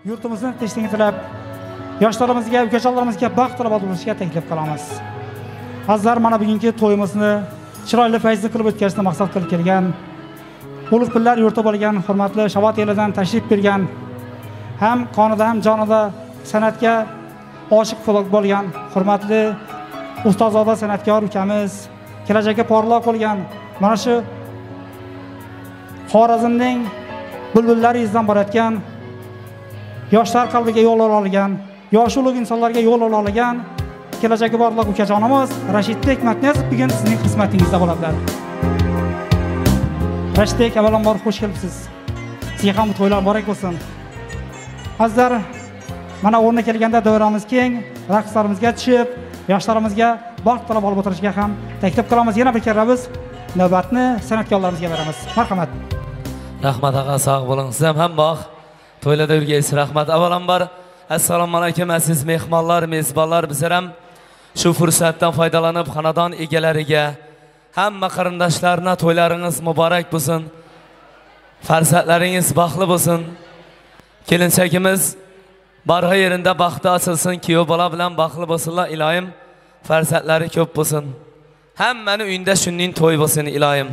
yurtimizni tinchligini tilab, yoshlarimizga, ukajonlarimizga baxt tilab bo'lishga taklif qilamiz. Azizlar, mana bugungi to'yimizni chiroyli fayzli qilib o'tkazishni maqsad qilib kelgan, ulug'pillar yurti bo'lgan hurmatli Shavot elidan tashrif bergan, ham qonida ham jonida san'atga oshiq bo'lgan hurmatli ustozoda san'atkor ukamiz, kelajakka porloq bo'lgan mana shu Xorazmning bulbullari izdan borayotgan, yoshlar qalbiga yo'l ola olgan, yosh ulug' insonlarga yo'l ola olgan kelajagi porloq ukajonimiz Rashidbek Matniyazov bugun sizning xizmatingizda bo'ladilar. Rashidbek, avvalambor xush kelibsiz. Sizga ham to'ylar muborak bo'lsin. Azizlar, mana o'rni kelganda davramiz keng, raqslarimizga tushib, yoshlarimizga baxt tilab olib o'tirishga ham taklif qilamiz. Yana bir karra biz navbatni san'atkorlarimizga beramiz. Marhamat. Rahmat ağa, sog' bo'ling. Siz ham bog' to'ylarda yurgaysiz. Rahmat. Avvalambor assalomu alaykum aziz mehmonlar, mezbonlar. Bizlar ham shu fursatdan foydalanib xonadon egalariga, hamma qarindoshlarga to'ylaringiz muborak bo'lsin. Farzandlaringiz baxtli bo'lsin. Kelinchagimiz barha yerinde baxtı açılsın, kuyov bola bilan baxtli bo'lsinlar iloyim. Farzandlari ko'p bo'lsin. Hammani uyinda shunning to'y bo'lsin iloyim.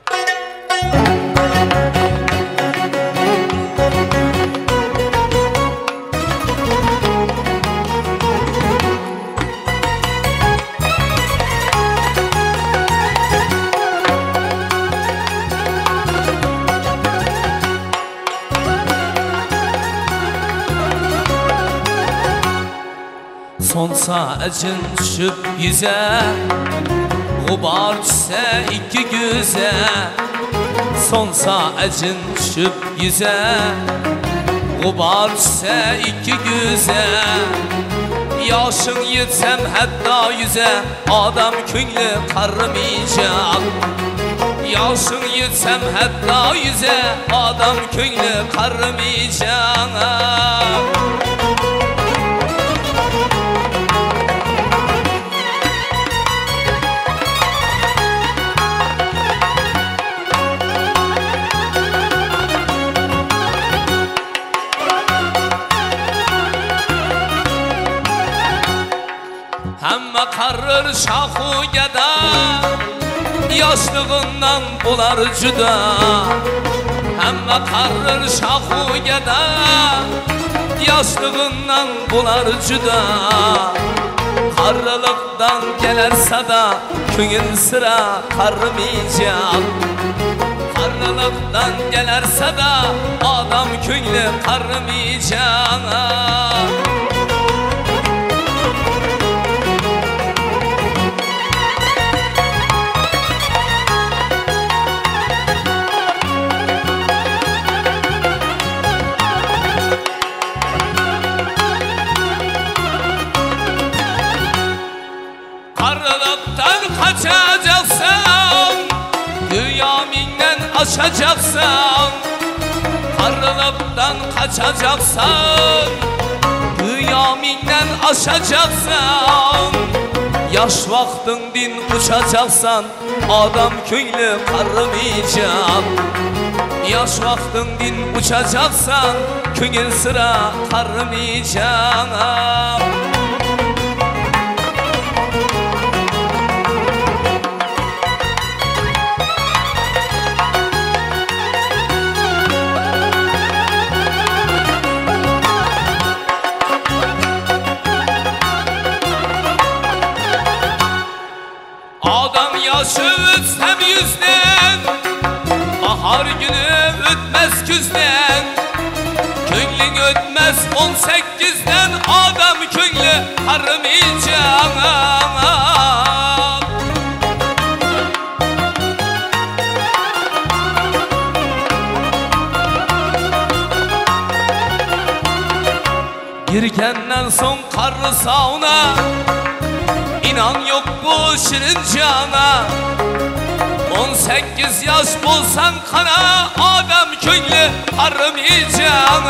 Sonsa acın düşüp yüze, gubar düşse iki göze. Sonsa acın düşüp yüze, gubar düşse iki göze. Yaşın yetsem hatta yüze, adam köngli qarrimayacak. Yaşın yetsem hatta yüze, adam köngli qarrimayacak. Hamma qarrir şahu gada, yoshlig'indan bo'lar juda. Hamma qarrir şahu gada, yoshlig'indan bo'lar juda. Qarrilikdan kelar sada, ko'ngil sira qarrimayacak. Qarrilikdan kelar sada, odam ko'ngli qarrimayacak. Qarrilikdan kaçacaksan, dünyaminden aşacaksan. Qarrilikdan kaçacaksan, dünyaminden aşacaksan. Yaş vaxtındin uçacaksan, adam köngli qarrimayacak. Yaş vaxtındin uçacaksan, köngil sıra qarrimayacak. Adam yaşı ötsem yüzden, bahar günü ötmez küzden. Könglün ötmez 18'den, adam köngli qarrimayacak. Girgenden son qarri sauna, İnan yok bu şirin cana. 18 yaş bulsan kana, adam köngli qarrimayacak.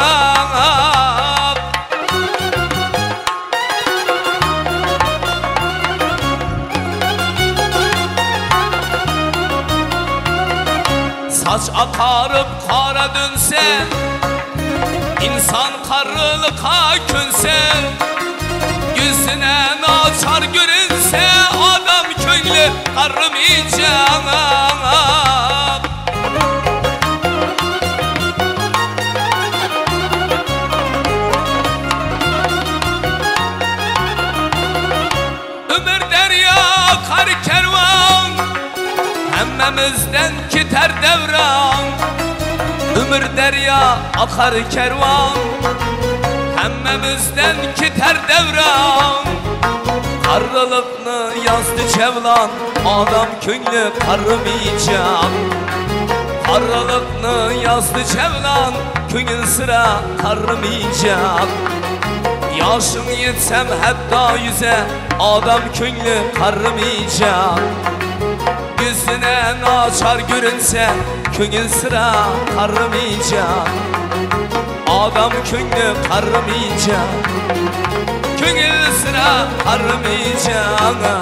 Saç akarıp kara dönse, İnsan karılığa könse, yüzüne naçar görünse, adam köylü karımayacak. Ömür derya kar kervan, hemmemizden gider devran. Ömür derya akar kervan, hemmemizden gider devran. Karlılıkını yazdı Cevlan, adam köylü karımayacak. Karlılıkını yazdı Cevlan, köylü sıra karımayacak. Yaşım yetsem hatta yüze, adam köylü karımayacak. Yüzüne naçar görünse, köngül sıra karımayacak. Adam köngül karımayacak, köngül sıra karımayacak.